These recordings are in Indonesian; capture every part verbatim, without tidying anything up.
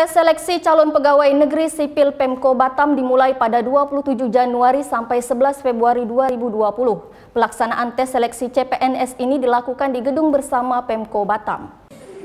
Tes seleksi calon pegawai negeri sipil Pemko Batam dimulai pada dua puluh tujuh Januari sampai sebelas Februari dua ribu dua puluh. Pelaksanaan tes seleksi C P N S ini dilakukan di gedung bersama Pemko Batam.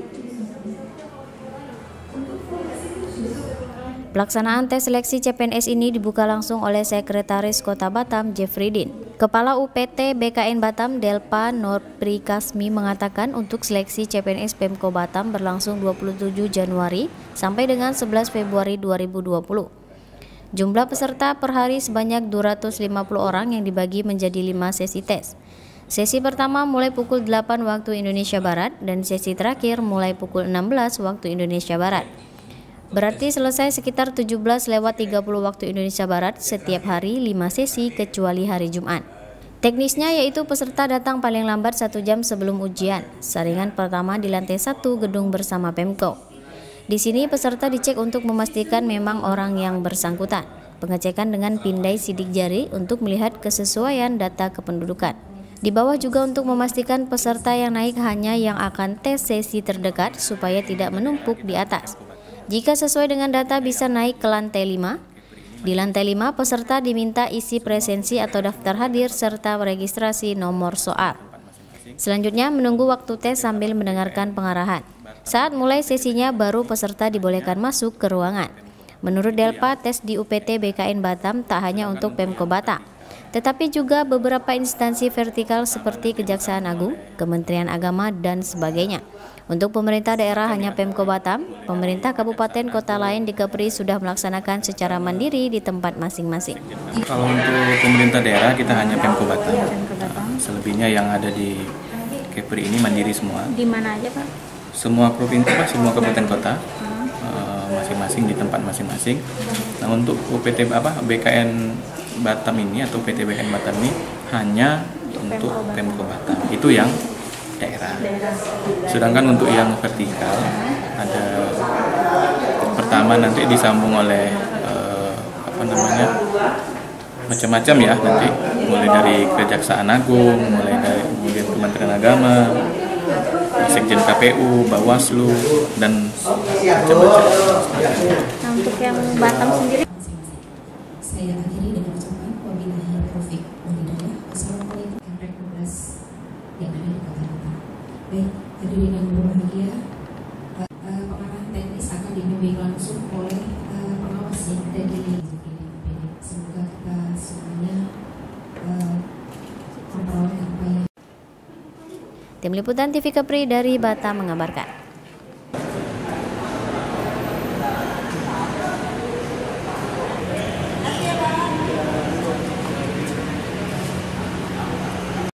Pelaksanaan tes seleksi C P N S ini dibuka langsung oleh Sekretaris Kota Batam, Jeffrydin. Kepala U P T B K N Batam, Delpa Norprikasmi mengatakan untuk seleksi C P N S Pemko Batam berlangsung dua puluh tujuh Januari sampai dengan sebelas Februari dua ribu dua puluh. Jumlah peserta per hari sebanyak dua ratus lima puluh orang yang dibagi menjadi lima sesi tes. Sesi pertama mulai pukul delapan waktu Indonesia Barat dan sesi terakhir mulai pukul enam belas waktu Indonesia Barat. Berarti selesai sekitar tujuh belas lewat tiga puluh waktu Indonesia Barat setiap hari lima sesi kecuali hari Jumat. Teknisnya yaitu peserta datang paling lambat satu jam sebelum ujian. Saringan pertama di lantai satu gedung bersama Pemko. Di sini peserta dicek untuk memastikan memang orang yang bersangkutan. Pengecekan dengan pindai sidik jari untuk melihat kesesuaian data kependudukan. Di bawah juga untuk memastikan peserta yang naik hanya yang akan tes sesi terdekat supaya tidak menumpuk di atas. Jika sesuai dengan data bisa naik ke lantai lima. Di lantai lima peserta diminta isi presensi atau daftar hadir serta registrasi nomor soal. Selanjutnya menunggu waktu tes sambil mendengarkan pengarahan. Saat mulai sesinya baru peserta dibolehkan masuk ke ruangan. Menurut Delpa, tes di U P T B K N Batam tak hanya untuk Pemko Batam, tetapi juga beberapa instansi vertikal seperti Kejaksaan Agung, Kementerian Agama, dan sebagainya. Untuk pemerintah daerah hanya Pemko Batam, pemerintah kabupaten kota lain di Kepri sudah melaksanakan secara mandiri di tempat masing-masing. Kalau untuk pemerintah daerah kita hanya Pemko Batam. Selebihnya yang ada di Kepri ini mandiri semua. Di mana aja Pak? Semua provinsi, Pak, semua kabupaten kota, masing-masing di tempat masing-masing. Nah untuk U P T apa B K N Batam ini atau U P T B K N Batam ini hanya untuk Pemko Batam. Itu yang daerah. Sedangkan untuk yang vertikal ada pertama nanti disambung oleh eh, apa namanya macam-macam ya, nanti mulai dari Kejaksaan Agung, mulai dari kemudian Kementerian Agama, Sekjen K P U, Bawaslu, dan macam-macam. Nah, untuk yang Batam sendiri, saya akhiri dengan ucapan wabillahi taufiq wal hidayah. Assalamualaikum warahmatullahi wabarakatuh yang ada di Kota Batam. Baik, hadirin yang berbahagia, uh, pengarahan teknis akan dibimbing langsung oleh uh, pengawas yang ada di semoga kita semuanya uh, memperoleh apa yang. Tim Liputan T V Kepri dari Batam mengabarkan.